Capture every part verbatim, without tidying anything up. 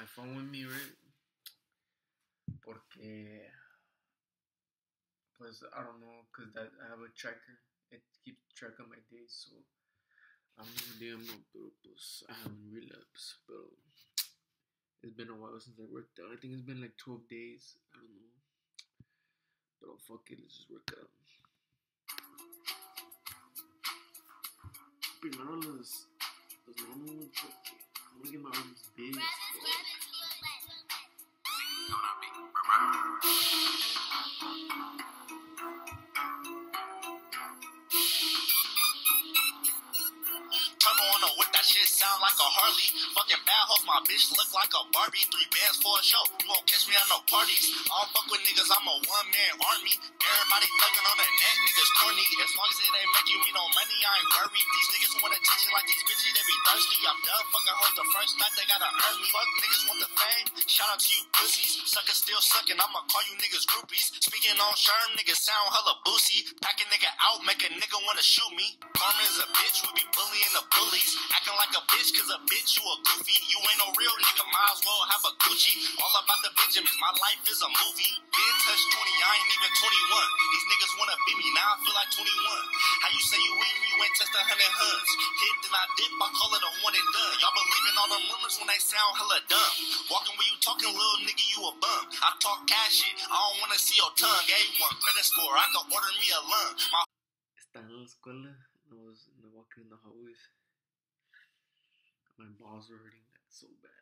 my phone with me, right? Porque, pues, I don't know, because that I have a tracker. It keeps track of my days, so I don't know, digamos, pero pues I haven't relapsed, pero it's been a while since I worked out. I think it's been like twelve days, I don't know, pero fuck it, let's just work out. Primero los, los manos, porque I want to get my arms big, bro. Sound like a Harley, fucking bad hoes, my bitch look like a Barbie. Three bands for a show, you won't catch me at no parties. I don't fuck with niggas, I'm a one-man army. Everybody thugging on the net, niggas corny. As long as it ain't making me no money, I ain't worried. These niggas want attention like these bitches, they be thirsty. I'm done fucking hoes the first night, they gotta earn me. Fuck niggas want the fame, shout out to you pussies. Suckers still sucking, I'ma call you niggas groupies. Speaking on Sherm, niggas sound hella boosie. Pack a nigga out, make a nigga wanna shoot me. Karma is a bitch, we be bullying the bullies. Acting like a bitch, cause a bitch, you a goofy. You ain't no real nigga, might as well have a Gucci. All about the Benjamins, my life is a movie. Been touched twenty, I ain't even twenty-one. These niggas wanna beat me, now I feel like twenty-one. How you say you win, you ain't touched a hundred huns. Hit, then I dip, I call it a one and done. Y'all believe in all them rumors when they sound hella dumb. Walking when you talking, little nigga, you a bum. I talk cash shit, I don't wanna see your tongue. A one credit score, I can order me a lung. My Estaba en la escuela, and I was and I walking in the hallways. My balls were hurting that so bad.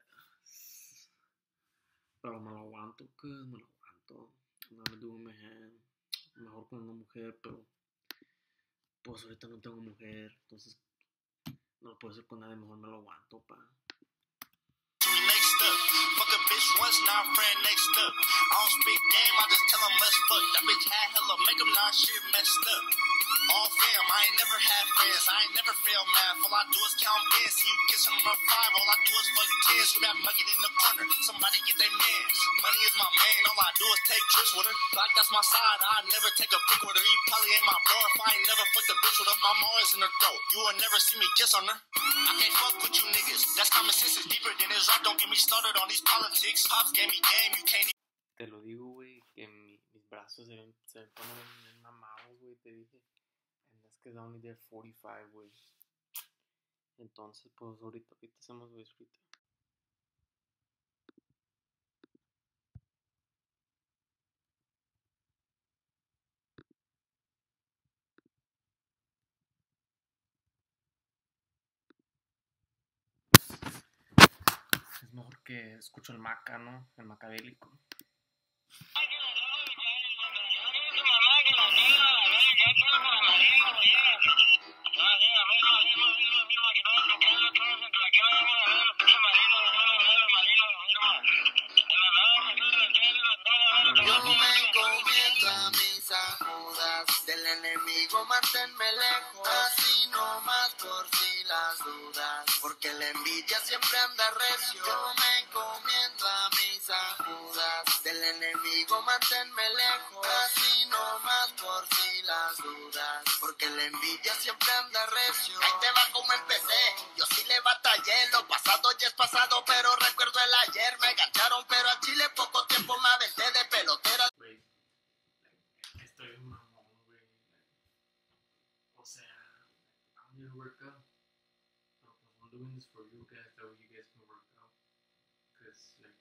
Pero me lo aguanto, cuz, me lo aguanto. I'm gonna do with my hand. Mejor con una mujer, pero pues ahorita no tengo mujer, entonces no lo puedo hacer con nadie, mejor me lo aguanto, pa. Next up, fuck a bitch once, now I'm friend next up. I don't speak game, I just tell them let's fuck. That bitch had hella makeup, now shit messed up. All fam, I ain't never had friends, I ain't never failed math. All I do is count bands, see you kissing on a five. All I do is fuck tens with that nugget in the corner. Somebody get their mans. Money is my main, all I do is take trips with her. Like that's my side, I never take a pic with her. You probably ain't my bro if I ain't never fucked a bitch with her. I'm always in her throat, you will never see me kiss on her. I can't fuck with you niggas, that's common sense, is deeper than this rap. Don't get me started on these politics. Pops gave me game, you can't. Te lo digo, güey, que mi, mis brazos se ven, se ven como bien mamados, güey, te dije. And that's because I only did forty-five, güey. Entonces, pues, ahorita, ahorita hacemos, güey, ahorita. Es mejor que escucho el maca, ¿no? El macabélico. Yo me encomiendo a mis ajudas, del enemigo manténme lejos, así no más por si las dudas, porque la envidia siempre anda recio. Yo me encomiendo a mis ajudas, del enemigo manténme lejos, así no más por si las dudas, porque la envidia siempre anda recio. Ahí te va como empecé, yo sí le batallé, lo pasado ya es pasado, pero recuerdo el ayer, me gancharon, pero a Chile poco tiempo me aventé de pelotera. Güey, estoy un mamón, güey. O sea, I'm gonna work out. No, pues I'm doing this for you guys, that way you guys can work out. Because, like,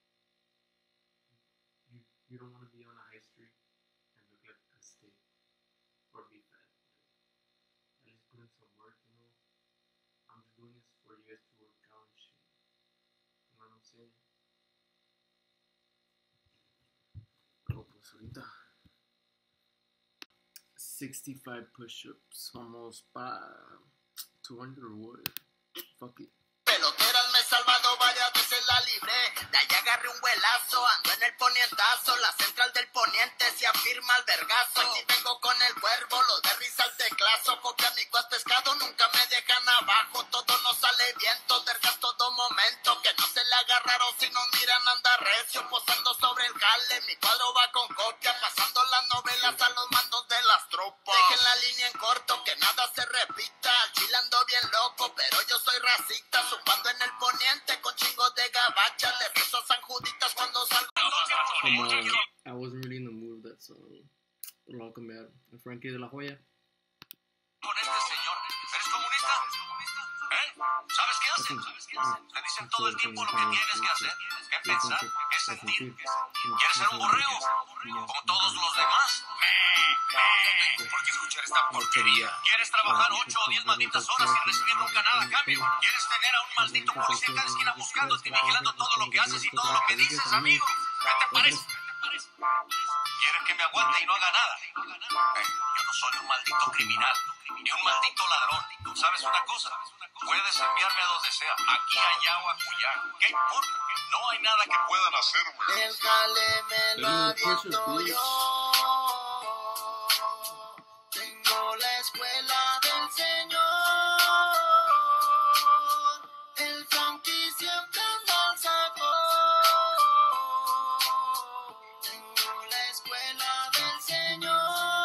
you, you don't want to be on a high street and look like a steak or be fat. Like, at least put in some work, you know. I'm just doing this for you guys to work out and shit. You know what I'm saying? Pero pues ahorita sixty-five push-ups, almost para two hundred or what? Fuck it. Peloteras me he salvado varias veces, la libré. De allá agarré un vuelazo, ando en el ponientazo. La central del poniente se afirma al vergazo. Y si vengo con el cuervo, lo de risa al teclazo. Porque amigos pescado nunca me dejan abajo. Todo nos sale bien, todo vergas todo momento. Que no se le agarraron si nos miran andar recio. Posando sobre el jale, mi cuadro va con copia. Pasando las novelas a los mandos de las tropas. Dejen la línea en corto, que nada se repita. Chilando bien loco, pero yo soy racista. Zumbando en el poniente con chingos de gabacha. Le el Frankie de la Joya. Con este señor. ¿Eres comunista? ¿Eh? ¿Sabes qué hacen? Te dicen todo el tiempo lo que tienes que hacer, qué pensar, qué sentir. ¿Quieres ser un borrego? Como todos los demás. ¿Por qué escuchar esta porquería? ¿Quieres trabajar ocho o diez malditas horas sin recibir nunca nada a cambio? ¿Quieres tener a un maldito policía en cada esquina buscándote y vigilando todo lo que haces y todo lo que dices, amigo? ¿Qué te parece? ¿Quieres que me aguante y no haga nada? Eh, yo no soy un maldito criminal, ni un maldito ladrón. ¿Sabes una cosa? Puedes enviarme a donde sea, aquí, allá o acullá. ¿Qué importa? No hay nada que puedan hacerme. El jale me lo aviento yo. Tengo la escuela del Señor. El Frankie siempre mal sacó. Tengo la escuela del Señor.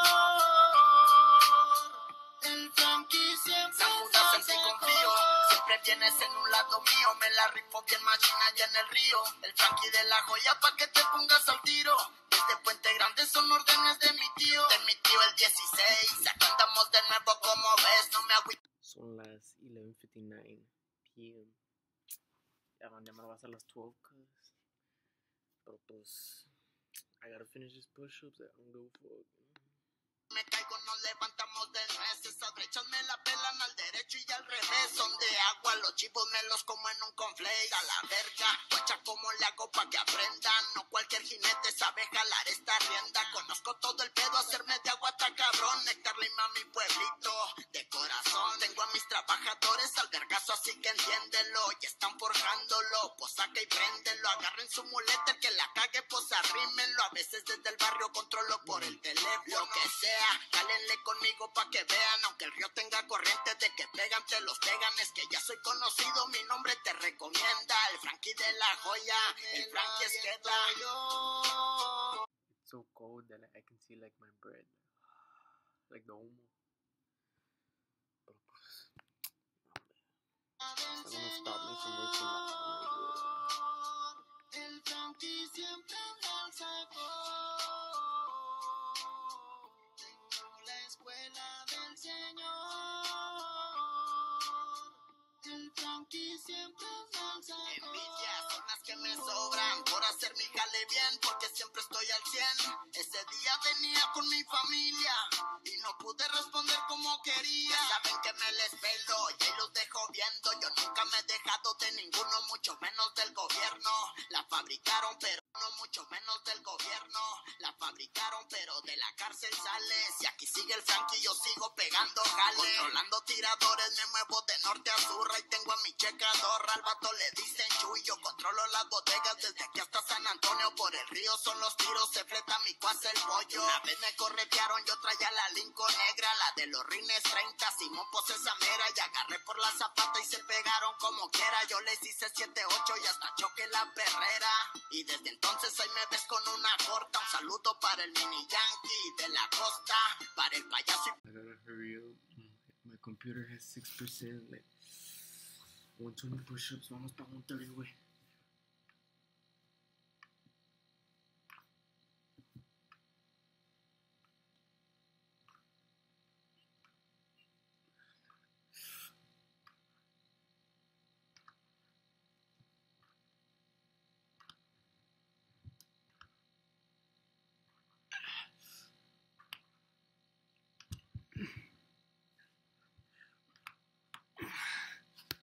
El Frankie siempre mal sacó. Siempre vienes en un lado mío, me la rifo bien machina allá en el río. El Frankie de la Joya pa' que te pongas al tiro. Desde Puente Grande son órdenes de mi tío. De mi tío el dieciséis, acá andamos de nuevo como ves, no me agüito. Son las eleven fifty-nine p m Ya van, ya me va a ser las twelve, cuz. Pero pues, I gotta finish these push-ups. I don't give a fuck. Me caigo, nos levantamos del mes. Esas brechas me la pelan al derecho y al revés. Son de agua, los chivos me los como en un conflate. A la verga, guacha, ¿cómo le hago pa' que aprendan? No cualquier jinete sabe jalar esta rienda. Conozco todo el pedo, hacerme de agua está cabrón. Néctar Lima, mi pueblito, de corazón. Tengo a mis trabajadores al vergazo, así que entiéndelo. Ya están forjándolo, pues saca y préndelo. Agarren su muleta, el que la cague, pues arrímenlo. A veces desde el barrio controlo por el teléfono. Lo que sea. Cálenle conmigo pa' que vean, aunque el río tenga corrientes de que pegan, te los pegan. Es que ya soy conocido, mi nombre te recomienda. El Frankie de la Joya, el Frankie es que da. It's so cold that I can see like my bread, like the humo. Pero pues, no, it's not gonna stop me from working out. El Frankie siempre mal sacó. Escuela del Señor. El Frankie siempre salsa. Envidias son las que me sobran por hacer mi jale bien, porque siempre estoy al cien. Ese día venía con mi familia y no pude responder como quería. Saben que me les pelo y ahí los dejo viendo. Yo nunca me he dejado de ninguno, mucho menos del gobierno. La fabricaron, pero no mucho menos del gobierno. La fabricaron, pero de la cárcel sales. Y aquí sigue el Frankie, yo sigo pegando jale. Controlando tiradores, me muevo de norte a sur. Ahí tengo a mi checador, al vato le dicen Chuy. Yo controlo las bodegas desde aquí hasta San Antonio. Por el río son los tiros, se fleta mi cuasa el bollo. Una vez me corretearon, yo traía la Lincoln negra, la de los rines treinta. Simón pose esa mera y agarré por la zapata y se pegaron como quiera. Yo les hice siete ocho y hasta choqué la perrera. Y desde entonces ahí me ves con una corta. Un saludo para el mini yankee de la costa, para el payaso. I gotta hurry up. My computer has six percent. Like, one twenty push-ups. Vamos pa' un thirty, güey.